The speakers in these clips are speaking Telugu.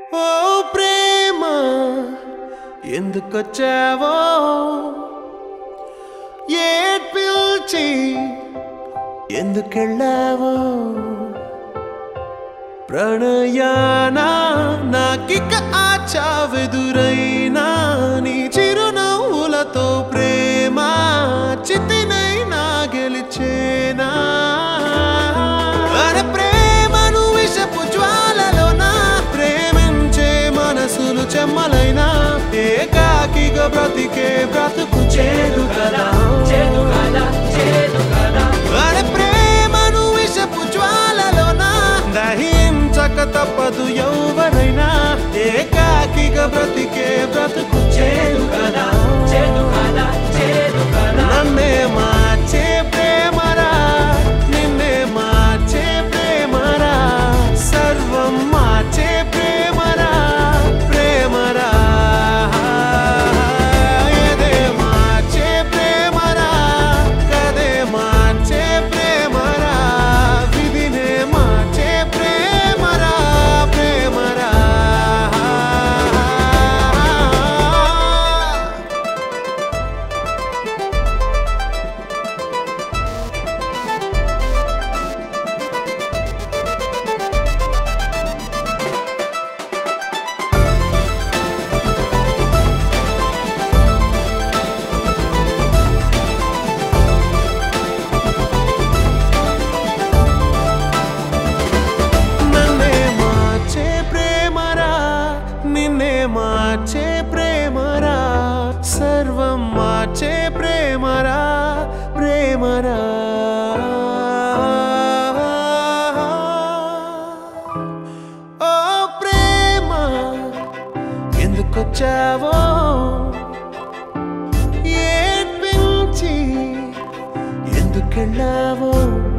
ఓ ప్రేమ ఎందుకొచ్చావో ఏడ్పిల్చి ఎందుకెళ్ళావో ప్రణయానా నాకిక ఆచావెదురైనా నీ చిరునవ్వులతో ప్రేమ చితినైనా గెలిచేనా అరే ప్రేమను విషపు జ్వాలలోనా ప్రేమించే మనసులు చెమ్మలైనా ఏకాకిగా బ్రతికే బ్రతుకు చేదు కదా అరే ప్రేమను విషపు జ్వాలలోనా దహించక తప్పదు ఎవరైనా ఏకాకిగా బ్రతికే బ్రతుకు చేదు కదా నన్నే మార్చే ప్రేమరా నిన్నే మార్చే ప్రేమరా సర్వం మార్చే ప్రేమరా ప్రేమరా ఏదే మార్చే ప్రేమరా కదే మార్చే ప్రేమరా విధినే మార్చే ప్రేమరా ప్రేమరా నిన్నే మార్చే ప్రేమరా సర్వం మార్చే ప్రేమరా ప్రేమరా ఓ ప్రేమ ఎందుకొచ్చావో ఏడ్పించి ఎందుకెళ్ళావో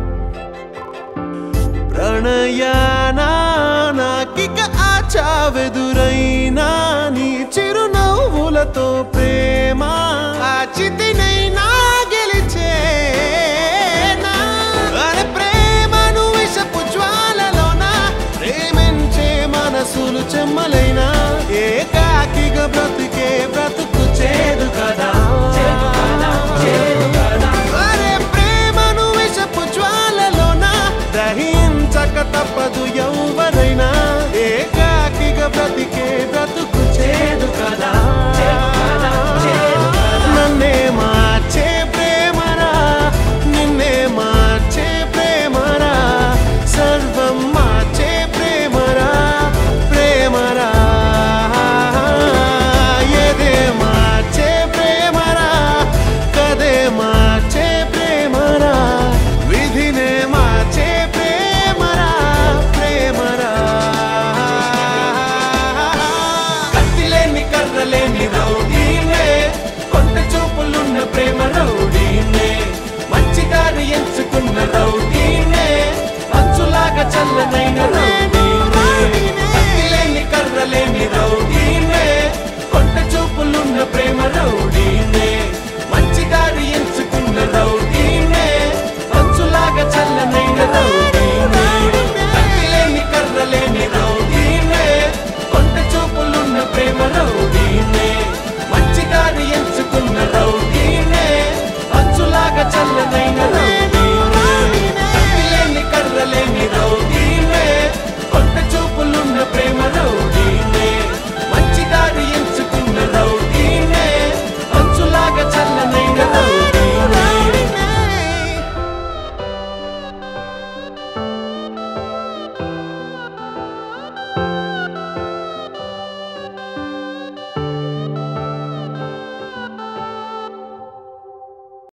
ప్రణయానా నాకిక ఆచావెదురైనా నీ చిరునవ్వులతో ప్రేమ ఆ చితినైనా గెలిచేనా అరే ప్రేమను విషపు జ్వాలలోనా ప్రేమించే మనసులు చెమ్మలైనా ఏకాకిగా బ్రతికే బ్రతుకు చేదు కదా అరే ప్రేమను విషపు జ్వాలలోనా దహించక తప్పదు ఎవరైనా ఏకాకిగా బ్రతికే బ్రతుకు చేదు కదా నన్నే మార్చే ప్రేమరా నిన్నే మార్చే ప్రేమరా సర్వం మార్చే ప్రేమరా ప్రేమరా ఏదే మార్చే ప్రేమరా కదే మార్చే ప్రేమరా విధినే మార్చే ప్రేమరా ప్రేమరా కత్తిలేని కర్రలేని రౌడీనే కొంత చూపులున్న ప్రేమ రౌడీనే మంచి దారి ఎంచుకున్న రౌడీనే మంచులాగా చల్లనైన రౌడీనే కత్తిలేని కర్రలేని రౌడీనే కొంత చూపులున్న ప్రేమ రౌడీనే